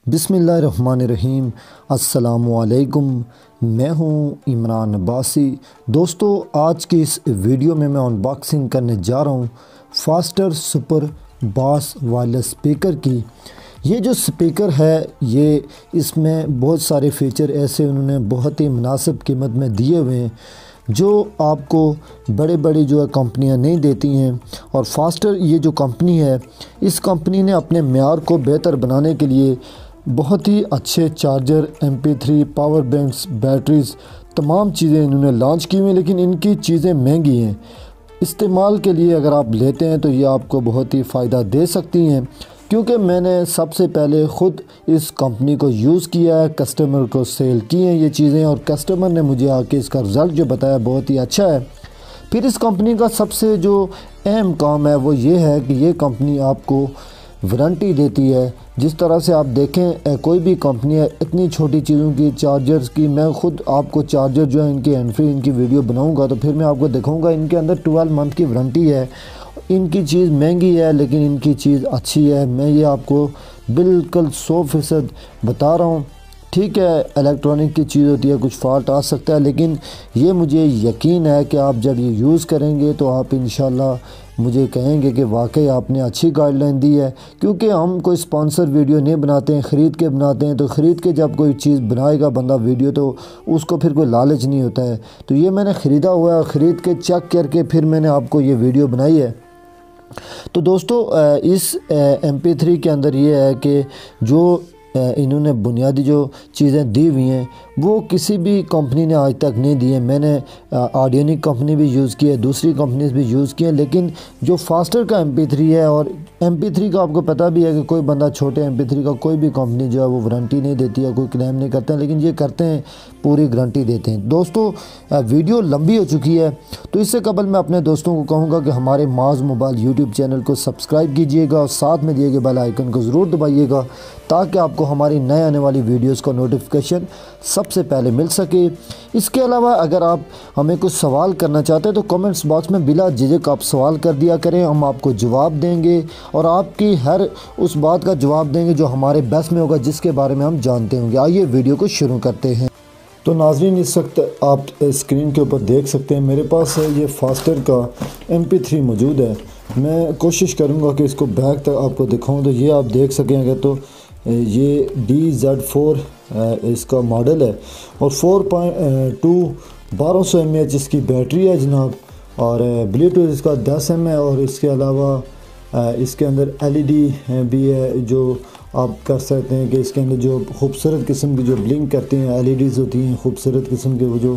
بسم اللہ الرحمن الرحیم۔ السلام علیکم، میں ہوں عمران عباسی۔ دوستو، آج کی اس ویڈیو میں ان باکسنگ کرنے جا رہا ہوں faster super bass wireless speaker کی۔ یہ جو سپیکر ہے اس میں بہت سارے فیچر ایسے انہوں نے بہت ہی مناسب قیمت میں دیے ہوئے ہیں جو آپ کو بڑے جو کمپنیاں نہیں دیتی ہیں۔ اور فاسٹر یہ جو کمپنی ہے، اس کمپنی نے اپنے معیار کو بہتر بنانے کے لیے بہت ہی اچھے charger, MP3 power banks, batteries, تمام چیزیں انہوں نے لانچ کی ہوئی ہیں، لیکن ان کی چیزیں مہنگی ہیں۔ استعمال کے لیے اگر آپ لیتے ہیں تو یہ آپ کو بہت ہی فائدہ دے سکتی ہیں، کیونکہ میں نے سب سے پہلے خود اس کمپنی کو یوز کیا ہے، کسٹمر کو سیل کی ہیں یہ چیزیں، اور کسٹمر نے مجھے آ کے اس کا رزلٹ جو بتایا بہت ہی اچھا ہے۔ پھر اس کمپنی کا سب سے جو اہم کام ہے وہ یہ ہے کہ یہ کمپنی آپ کو وارنٹی دیتی ہے۔ جس طرح سے آپ دیکھیں کوئی بھی کمپنی ہے اتنی چھوٹی چیزوں کی، چارجرز کی، میں خود آپ کو چارجر جو ہے ان کی ہینڈ فری ان کی ویڈیو بناؤں گا تو پھر میں آپ کو دکھاؤں گا۔ ان کے اندر 12 منتھ کی وارنٹی ہے۔ ان کی چیز مہنگی ہے لیکن ان کی چیز اچھی ہے، میں یہ آپ کو بالکل 100% بتا رہا ہوں۔ ٹھیک ہے، الیکٹرانک کی چیز ہوتی ہے، کچھ فالٹ آ سکتا ہے، لیکن یہ مجھے یقین ہے کہ آپ جب یہ یوز کریں گے تو آپ انشاءاللہ مجھے کہیں گے کہ واقعی آپ نے اچھی گائیڈ لائن دی ہے، کیونکہ ہم کوئی سپانسر ویڈیو نہیں بناتے ہیں، خرید کے بناتے ہیں۔ تو خرید کے جب کوئی چیز بنائے گا بندہ ویڈیو تو اس کو پھر کوئی لالچ نہیں ہوتا ہے۔ تو یہ میں نے خریدا ہوا ہے، خرید کے چیک کر کے پھر میں نے آپ کو یہ ویڈیو بنائی ہے۔ تو دوستو، اس MP3 کے اندر یہ ہے کہ جو انہوں نے بنیادی جو چیزیں دی ہوئی ہیں وہ کسی بھی کمپنی نے آج تک نہیں دی ہیں۔ میں نے آڈینک کمپنی بھی یوز کی ہے، دوسری کمپنیز بھی یوز کی ہیں، لیکن جو فاسٹر کا MP3 ہے، اور MP3 کا آپ کو پتہ بھی ہے کہ کوئی بندہ چھوٹے MP3 کا کوئی بھی کمپنی جو ہے وہ وارنٹی نہیں دیتی ہے، کوئی کلیم نہیں کرتے ہیں، لیکن یہ کرتے ہیں، پوری گارنٹی دیتے ہیں۔ دوستو، ویڈیو لمبی ہو چکی ہے تو اس سے قبل میں اپنے دوستوں کو کہوں گا کہ ہمارے معاذ موبائل یوٹیوب چینل کو سبسکرائب کیجئے گا اور ساتھ میں دیے گئے بیل آئیکن کو ضرور دبائیے گا تاکہ آپ کو ہماری نئے آنے والی ویڈیوز کا نوٹیفیکیشن سب سے پہلے مل سکے۔ اس کے علاوہ اگر آپ ہمیں کچھ سوال کرنا چاہتے ہیں تو کمنٹس باکس میں بلا جھجک آپ سوال کر دیا کریں، ہم آپ کو جواب دیں گے اور آپ کی ہر اس بات کا جواب دیں گے جو ہمارے بحث میں ہوگا، جس کے بارے میں ہم جانتے ہوں گے۔ آئیے ویڈیو کو شروع کرتے ہیں۔ تو ناظرین، اس وقت آپ اسکرین کے اوپر دیکھ سکتے ہیں میرے پاس یہ فاسٹر کا MP3 موجود ہے۔ میں کوشش کروں گا کہ اس کو بیک تک آپ کو دکھاؤں تو یہ آپ دیکھ سکیں گے۔ تو یہ DZ4 اس کا ماڈل ہے اور 4.2 1200 mAh اس کی بیٹری ہے جناب، اور بلوٹوتھ اس کا 10 ہے، اور اس کے علاوہ اس کے اندر LED بھی ہے جو آپ کر سکتے ہیں کہ اس کے اندر جو خوبصورت قسم کی جو بلنک کرتی ہیں LEDs ہوتی ہیں، خوبصورت قسم کے وہ جو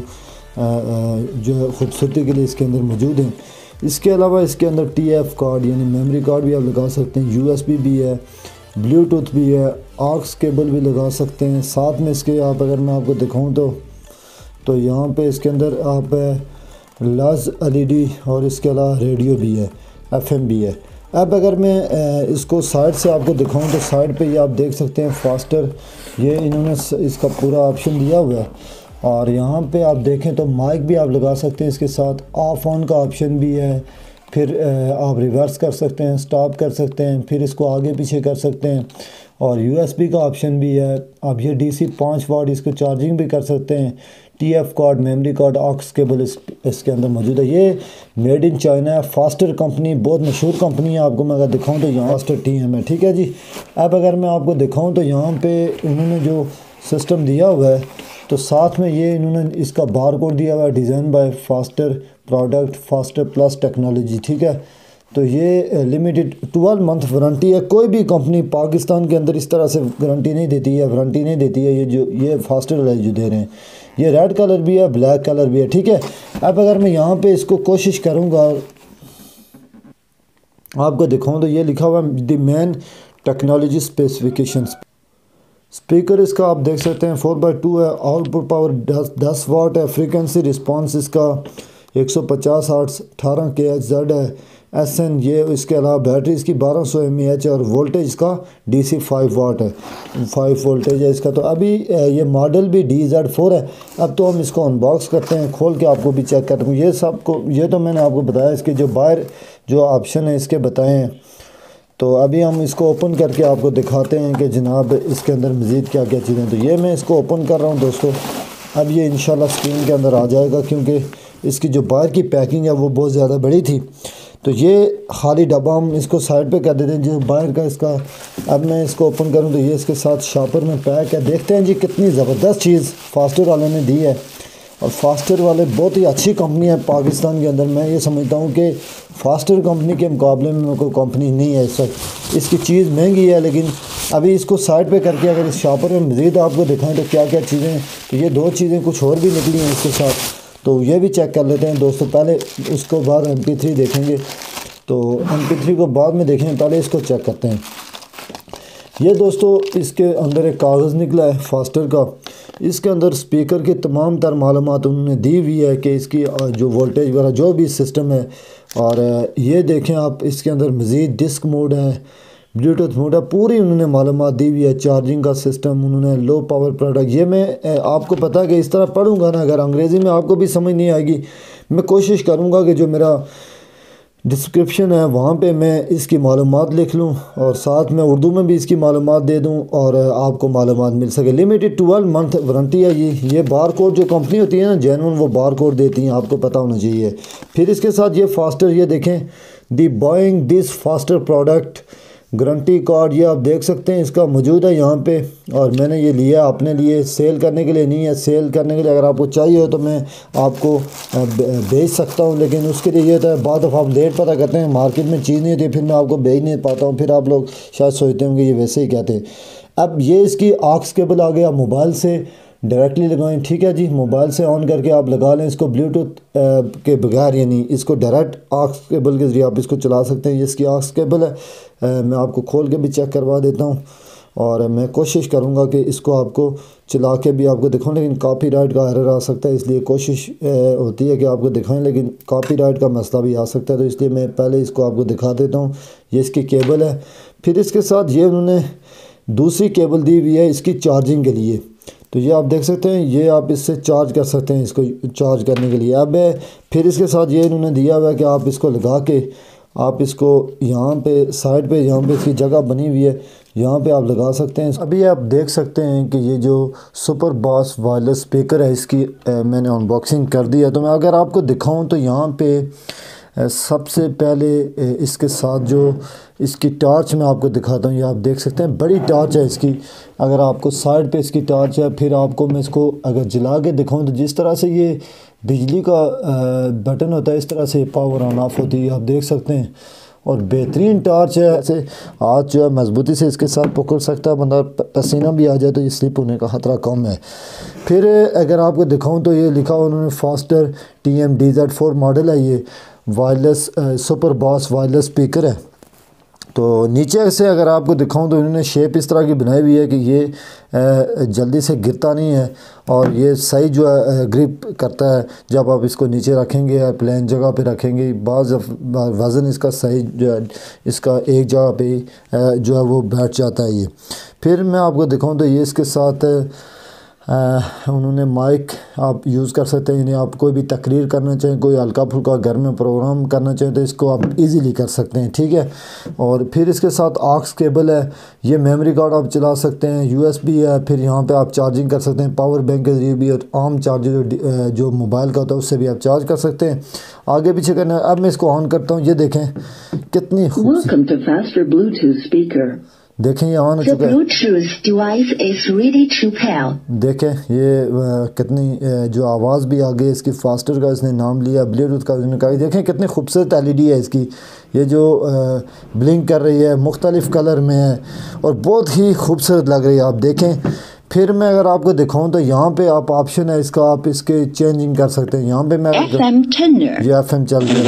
خوبصورتی کے لیے اس کے اندر موجود ہیں۔ اس کے علاوہ اس کے اندر TF کارڈ یعنی میموری کارڈ بھی آپ لگا سکتے ہیں، USB بھی ہے، بلوٹوتھ بھی ہے، AUX کیبل بھی لگا سکتے ہیں۔ ساتھ میں اس کے اگر میں آپ کو دکھاؤں تو یہاں پہ اس کے اندر آپ LUZ LED اور اس کے علاوہ ریڈیو بھی ہے، FM بھی ہے۔ اب اگر میں اس کو سائڈ سے آپ کو دکھاؤں تو سائڈ پہ یہ آپ دیکھ سکتے ہیں فاسٹر، یہ انہوں نے اس کا پورا آپشن دیا ہوا ہے، اور یہاں پہ آپ دیکھیں تو مائک بھی آپ لگا سکتے ہیں، اس کے ساتھ آف آن کا آپشن بھی ہے، پھر آپ ریورس کر سکتے ہیں، سٹاپ کر سکتے ہیں، پھر اس کو آگے پیچھے کر سکتے ہیں، اور USB کا آپشن بھی ہے۔ آپ یہ DC 5 واٹ اس کو چارجنگ بھی کر سکتے ہیں۔ TF card, memory card, AUX cable اس کے اندر موجود ہے۔ یہ میڈ ان چائنا ہے، فاسٹر کمپنی بہت مشہور کمپنی ہے۔ آپ کو میں اگر دکھاؤں تو یہاں فاسٹر TM ہے، ٹھیک ہے جی۔ اب اگر میں آپ کو دکھاؤں تو یہاں پہ انہوں نے جو سسٹم دیا ہوا ہے تو ساتھ میں یہ انہوں نے اس کا بار کوڈ دیا ہوا ہے، design by Faster product, Faster plus technology, ٹھیک ہے۔ تو یہ لیمیٹڈ 12 منتھ وارنٹی ہے۔ کوئی بھی کمپنی پاکستان کے اندر اس طرح سے گارنٹی نہیں دیتی ہے، وارنٹی نہیں دیتی ہے یہ فاسٹر والے جو دے رہے ہیں۔ یہ ریڈ کلر بھی ہے، بلیک کلر بھی ہے، ٹھیک ہے۔ اب اگر میں یہاں پہ اس کو کوشش کروں گا آپ کو دکھاؤں تو یہ لکھا ہوا ہے the main technology specifications. Speaker اس کا آپ دیکھ سکتے ہیں 4x2 ہے، آؤٹ پٹ پاور 10 واٹ ہے، فریکوینسی رسپانس اس کا 150 ہرٹز، 18 kHz ہے، SN۔ یہ اس کے علاوہ بیٹری اس کی 1200 mAh اور وولٹیج اس کا DC 5 واٹ ہے، 5 وولٹیج ہے اس کا۔ تو ابھی یہ ماڈل بھی DZ4 ہے۔ اب تو ہم اس کو ان باکس کرتے ہیں، کھول کے آپ کو بھی چیک کرتے ہیں۔ یہ تو میں نے آپ کو بتایا، اس کے جو باہر جو آپشن ہے اس کے بتائے ہیں۔ تو ابھی ہم اس کو اوپن کر کے آپ کو دکھاتے ہیں کہ جناب اس کے اندر مزید کیا کیا چیزیں. تو یہ میں اس کو اوپن کر رہا ہوں دوستو. اب یہ انشاءاللہ اسکرین کے اندر آ جائے گا کیونکہ اس کی جو باہر کی پیکنگ ہے وہ بہت زیادہ بڑی تھی. تو یہ خالی ڈبہ ہم اس کو سائڈ پہ کر دیتے ہیں جو باہر کا اس کا. اب میں اس کو اوپن کروں تو یہ اس کے ساتھ شاپر میں پیک ہے. دیکھتے ہیں جی کتنی زبردست چیز فاسٹر والوں نے دی ہے. اور فاسٹر والے بہت ہی اچھی کمپنی ہے پاکستان کے اندر. میں یہ سمجھتا ہوں کہ فاسٹر کمپنی کے مقابلے میں کوئی کمپنی نہیں ہے اس وقت. اس کی چیز مہنگی ہے لیکن ابھی اس کو سائڈ پہ کر کے اگر اس شاپر میں مزید آپ کو دکھائیں تو کیا کیا چیزیں ہیں. تو یہ 2 چیزیں کچھ اور بھی نکلی ہیں اس کے ساتھ. تو یہ بھی چیک کر لیتے ہیں دوستو. پہلے اس کو بعد MP3 دیکھیں گے. تو MP3 کو بعد میں دیکھیں, پہلے اس کو چیک کرتے ہیں. یہ دوستو اس کے اندر ایک کاغذ نکلا ہے فاسٹر کا. اس کے اندر سپیکر کی تمام تر معلومات انہوں نے دی ہوئی ہے کہ اس کی جو وولٹیج وغیرہ جو بھی سسٹم ہے. اور یہ دیکھیں آپ اس کے اندر مزید ڈسک موڈ ہے, بلوٹوتھ موڈ ہے, پوری انہوں نے معلومات دی ہوئی ہے. چارجنگ کا سسٹم انہوں نے, لو پاور پروڈکٹ. یہ میں آپ کو پتہ ہے کہ اس طرح پڑھوں گا نا, اگر انگریزی میں آپ کو بھی سمجھ نہیں آئے گی, میں کوشش کروں گا کہ جو میرا ڈسکرپشن ہے وہاں پہ میں اس کی معلومات لکھ لوں اور ساتھ میں اردو میں بھی اس کی معلومات دے دوں اور آپ کو معلومات مل سکے. لمیٹڈ 12 منتھ وارنٹی ہے. یہ بار کوڈ جو کمپنی ہوتی ہے نا جینون, وہ بار کوڈ دیتی ہیں, آپ کو پتہ ہونا چاہیے. پھر اس کے ساتھ یہ فاسٹر, یہ دیکھیں the buying this Faster product guarantee card, یہ آپ دیکھ سکتے ہیں اس کا موجود ہے یہاں پہ. اور میں نے یہ لیا اپنے لیے, سیل کرنے کے لیے نہیں ہے. سیل کرنے کے لیے اگر آپ کو چاہیے ہو تو میں آپ کو بھیج سکتا ہوں, لیکن اس کے لیے یہ ہوتا ہے بعد دفعہ آپ لیٹ پتہ کرتے ہیں, مارکیٹ میں چیز نہیں ہوتی, پھر میں آپ کو بھیج نہیں پاتا ہوں. پھر آپ لوگ شاید سوچتے ہوں کہ یہ ویسے ہی کہتے ہیں. اب یہ اس کی آکس کیبل آ گیا, موبائل سے ڈائریکٹلی لگائیں. ٹھیک ہے جی, موبائل سے آن کر کے آپ لگا لیں اس کو بلوٹوتھ کے بغیر, یعنی اس کو ڈائریکٹ آکس کیبل کے ذریعے آپ اس کو چلا سکتے ہیں. یہ اس کی آکس کیبل ہے. میں آپ کو کھول کے بھی چیک کروا دیتا ہوں اور میں کوشش کروں گا کہ اس کو آپ کو چلا کے بھی آپ کو دکھاؤں, لیکن کاپی رائٹ کا ایرر آ سکتا ہے, اس لیے کوشش ہوتی ہے کہ آپ کو دکھائیں, لیکن کاپی رائٹ کا مسئلہ بھی آ سکتا ہے. تو اس لیے میں پہلے اس کو آپ کو دکھا دیتا ہوں. یہ اس کی کیبل ہے. پھر اس کے ساتھ یہ انہوں نے دوسری کیبل دی ہوئی ہے اس کی چارجنگ کے لیے. تو یہ آپ دیکھ سکتے ہیں, یہ آپ اس سے چارج کر سکتے ہیں اس کو چارج کرنے کے لیے. اب پھر اس کے ساتھ یہ انہوں نے دیا ہوا ہے کہ آپ اس کو لگا کے آپ اس کو یہاں پہ سائڈ پہ, یہاں پہ اس کی جگہ بنی ہوئی ہے, یہاں پہ آپ لگا سکتے ہیں. ابھی آپ دیکھ سکتے ہیں کہ یہ جو سپر باس وائرلیس اسپیکر ہے اس کی میں نے ان باکسنگ کر دی ہے. تو میں اگر آپ کو دکھاؤں تو یہاں پہ سب سے پہلے اس کے ساتھ جو اس کی ٹارچ میں آپ کو دکھاتا ہوں. یہ آپ دیکھ سکتے ہیں بڑی ٹارچ ہے اس کی. اگر آپ کو سائڈ پہ اس کی ٹارچ ہے, پھر آپ کو میں اس کو اگر جلا کے دکھاؤں تو جس طرح سے یہ بجلی کا بٹن ہوتا ہے اس طرح سے پاور آن آف ہوتی ہے, آپ دیکھ سکتے ہیں. اور بہترین ٹارچ ہے. ایسے ہاتھ جو ہے مضبوطی سے اس کے ساتھ پکڑ سکتا ہے بندہ, پسینہ بھی آ جائے تو یہ سلپ ہونے کا خطرہ کم ہے. پھر اگر آپ کو دکھاؤں تو یہ لکھا ہوا انہوں نے فاسٹر TM-DZ4 ماڈل ہے. یہ wireless super bass wireless speaker ہے. تو نیچے سے اگر آپ کو دکھاؤں تو انہوں نے شیپ اس طرح کی بنائی ہوئی ہے کہ یہ جلدی سے گرتا نہیں ہے اور یہ صحیح جو ہے گرپ کرتا ہے. جب آپ اس کو نیچے رکھیں گے یا پلین جگہ پہ رکھیں گے, بعض وزن اس کا صحیح جو ہے اس کا ایک جگہ پہ جو ہے وہ بیٹھ جاتا ہے. یہ پھر میں آپ کو دکھاؤں تو یہ اس کے ساتھ انہوں نے مائک آپ یوز کر سکتے ہیں, یعنی آپ کوئی بھی تقریر کرنا چاہیں, کوئی ہلکا پھلکا گھر میں پروگرام کرنا چاہیں تو اس کو آپ ایزیلی کر سکتے ہیں. ٹھیک ہے. اور پھر اس کے ساتھ آکس کیبل ہے. یہ میموری کارڈ آپ چلا سکتے ہیں, USB ہے. پھر یہاں پہ آپ چارجنگ کر سکتے ہیں پاور بینک کے ذریعے بھی, اور عام چارجر جو موبائل کا ہوتا ہے اس سے بھی آپ چارج کر سکتے ہیں. آگے پیچھے کرنا ہے. اب میں اس کو آن کرتا ہوں. یہ دیکھیں کتنی دیکھیں یہ آن ہو چکا ہے. دیکھیں یہ کتنی جو آواز بھی آگے اس کی فاسٹر کا اس نے نام لیا, بلوٹوتھ کا اس نے کہا. دیکھیں کتنی خوبصورت LED ہے اس کی. یہ جو بلنک کر رہی ہے, مختلف کلر میں ہے اور بہت ہی خوبصورت لگ رہی ہے. آپ دیکھیں. پھر میں اگر آپ کو دکھاؤں تو یہاں پہ آپ آپشن ہے اس کا, آپ اس کے چینجنگ کر سکتے ہیں. یہاں پہ میں یہ FM چل رہی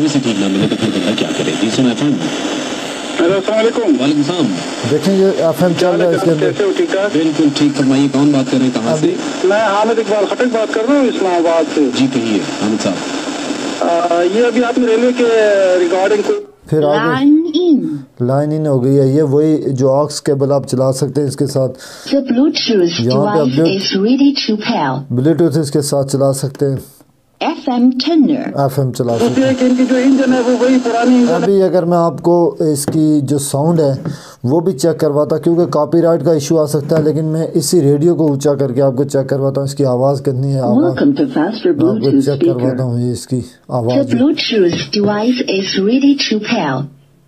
ہے. السلام علیکم. وعلیکم السلام. دیکھیں یہ FM چل رہا ہے اس کے اندر. بالکل ٹھیک. فرمائیے کون بات کر رہے ہیں, کہاں سے؟ میں حامد اقبال خٹک بات کر رہا ہوں اسلام آباد سے. جی کہیے حامد صاحب. یہ ابھی آپ نے ریلوے کے ریگارڈنگ پھر آگے لائن ان ہو گئی ہے. یہ وہی جو آکس کیبل آپ چلا سکتے ہیں اس کے ساتھ, یہاں پہ بلوٹوتھ اس کے ساتھ چلا سکتے ہیں. FM turner. FM चला सकते हैं। इनकी जो इंजन है वो वही पुरानी इंजन है। अभी अगर मैं आपको इसकी जो साउंड है वो भी चेक करवाता, क्योंकि कॉपीराइट का इशू आ सकता है, लेकिन मैं इसी रेडियो को ऊंचा करके आपको चेक करवाता हूँ इसकी आवाज़ कितनी है। Welcome to Faster मैं आपको Bluetooth चेक करवाता speaker. हूँ ये इसकी The आवाज़। Bluetooth device is ready to pair.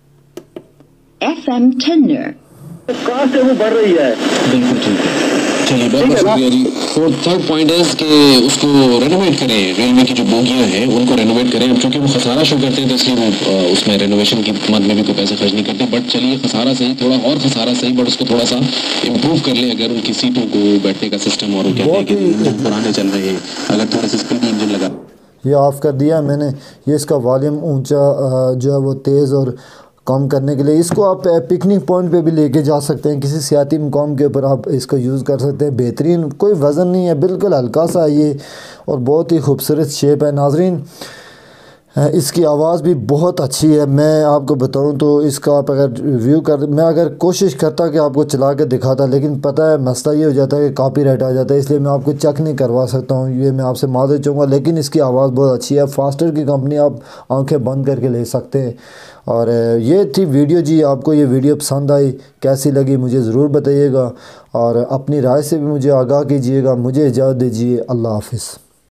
FM turner. Cost है वो बढ़ रही है। बिल्कुल ठीक है। चलिए बहुत बहुत शुक्रिया जी। और थर्ड पॉइंट है कि उसको रेनोवेट करें, रेलवे की जो बोगियां हैं उनको रेनोवेट करें। अब चूंकि वो खसारा शो करते हैं तो इसलिए वो उसमें रेनोवेशन की मद में भी कोई पैसे खर्च नहीं करते। बट चलिए खसारा सही, थोड़ा और खसारा सही, बट उसको थोड़ा सा इम्प्रूव कर ले। अगर उनकी सीटों को, बैठने का सिस्टम, और कहते हैं कि इंजन पुराने चल रहे हैं, अगर थोड़ा सा स्पीडी इंजन लगा। ये ऑफ़ कर दिया मैंने। ये इसका वॉल्यूम ऊंचा जो है वो तेज़ और कम करने के लिए, इसको आप पिकनिक पॉइंट पे भी लेके जा सकते हैं, किसी सियाती मुकाम के ऊपर आप इसको यूज़ कर सकते हैं। बेहतरीन, कोई वज़न नहीं है, बिल्कुल हल्का सा ये और बहुत ही खूबसूरत शेप है। नाजरीन इसकी आवाज़ भी बहुत अच्छी है। मैं आपको बताऊं तो इसका आप अगर रिव्यू कर, मैं अगर कोशिश करता कि आपको चला के दिखाता, लेकिन पता है मसला ये हो जाता है कि कॉपीराइट आ जाता है, इसलिए मैं आपको चेक नहीं करवा सकता हूं। ये मैं आपसे माज़रत चाहूँगा, लेकिन इसकी आवाज़ बहुत अच्छी है। फास्टर की कंपनी आप आंखें बंद करके ले सकते हैं। और ये थी वीडियो जी। आपको ये वीडियो पसंद आई, कैसी लगी मुझे ज़रूर बताइएगा, और अपनी राय से भी मुझे आगाह कीजिएगा। मुझे इजाज़त दीजिए। अल्लाह हाफ़िज़।